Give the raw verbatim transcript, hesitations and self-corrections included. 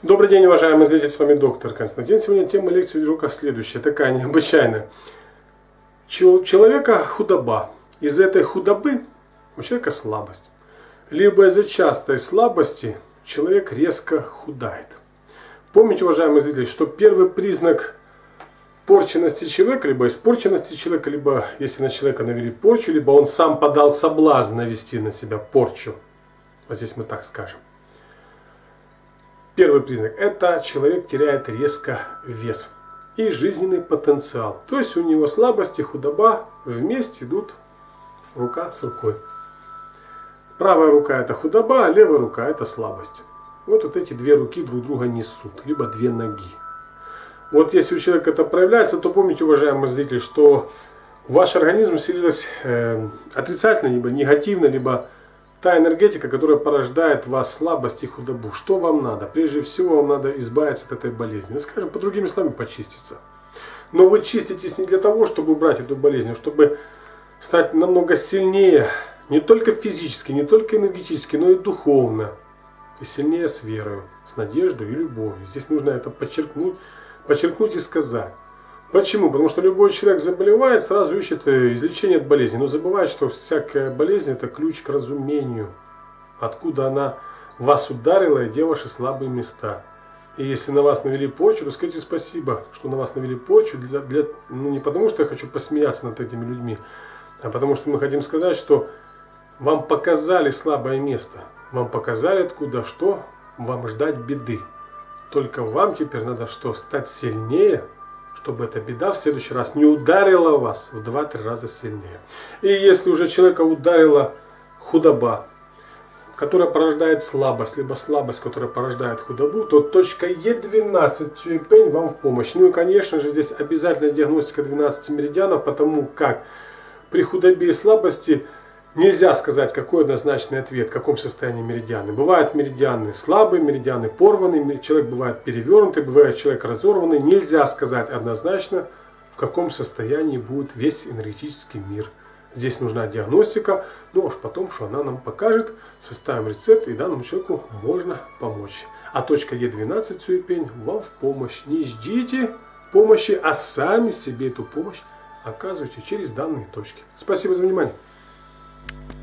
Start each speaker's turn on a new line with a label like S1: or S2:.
S1: Добрый день, уважаемые зрители, с вами доктор Константин. Сегодня тема лекции веду как следующая, такая необычайная. У человека худоба. Из-за этой худобы у человека слабость. Либо из-за частой слабости человек резко худает. Помните, уважаемые зрители, что первый признак порченности человека, либо испорченности человека, либо если на человека навели порчу, либо он сам подал соблазн навести на себя порчу. Вот здесь мы так скажем. Первый признак – это человек теряет резко вес и жизненный потенциал. То есть у него слабость и худоба вместе идут рука с рукой. Правая рука – это худоба, а левая рука – это слабость. Вот, вот эти две руки друг друга несут, либо две ноги. Вот если у человека это проявляется, то помните, уважаемые зрители, что в ваш организм вселилась э, отрицательно, либо негативно, либо та энергетика, которая порождает в вас слабость и худобу. Что вам надо? Прежде всего вам надо избавиться от этой болезни. Скажем, по другими словами, почиститься. Но вы чиститесь не для того, чтобы убрать эту болезнь, а чтобы стать намного сильнее, не только физически, не только энергетически, но и духовно. И сильнее с верой, с надеждой и любовью. Здесь нужно это подчеркнуть, подчеркнуть и сказать. Почему? Потому что любой человек заболевает, сразу ищет излечение от болезни. Но забывает, что всякая болезнь – это ключ к разумению. Откуда она вас ударила и где ваши слабые места. И если на вас навели порчу, то скажите спасибо, что на вас навели порчу. Для, для, ну, не потому, что я хочу посмеяться над этими людьми, а потому что мы хотим сказать, что вам показали слабое место. Вам показали, откуда что вам ждать беды. Только вам теперь надо что? Стать сильнее, чтобы эта беда в следующий раз не ударила вас в два-три раза сильнее. И если уже человека ударила худоба, которая порождает слабость, либо слабость, которая порождает худобу, то точка Е двенадцать Цюйпень вам в помощь. Ну и, конечно же, здесь обязательно диагностика двенадцати меридианов, потому как при худобе и слабости нельзя сказать, какой однозначный ответ, в каком состоянии меридианы. Бывают меридианы слабые, меридианы порванные, человек бывает перевернутый, бывает человек разорванный. Нельзя сказать однозначно, в каком состоянии будет весь энергетический мир. Здесь нужна диагностика, но уж потом, что она нам покажет, составим рецепт, и данному человеку можно помочь. А точка Е двенадцать Цюйпень вам в помощь. Не ждите помощи, а сами себе эту помощь оказывайте через данные точки. Спасибо за внимание.